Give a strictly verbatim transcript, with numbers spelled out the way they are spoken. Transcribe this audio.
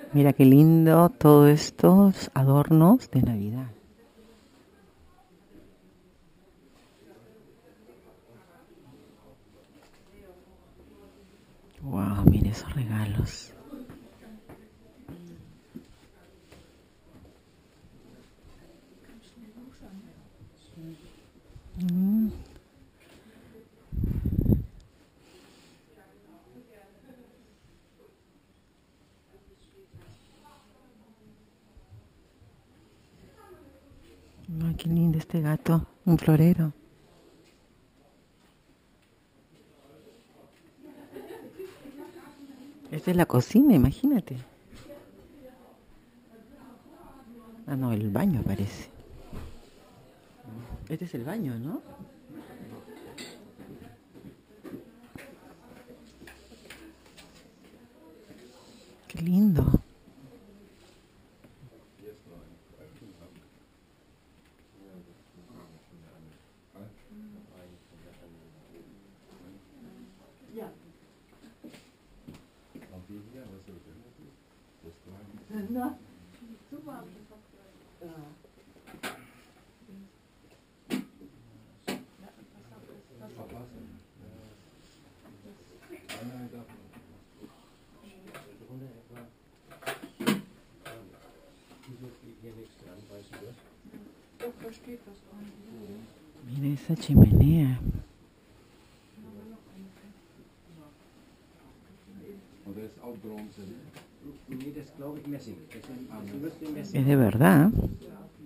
Mira qué lindo todos estos adornos de Navidad. Wow, mira esos regalos. Mm. Ay, qué lindo este gato, un florero. Esta es la cocina, imagínate. Ah, no, el baño parece. Este es el baño, ¿no? Qué lindo. Mira esa chimenea. Es de verdad.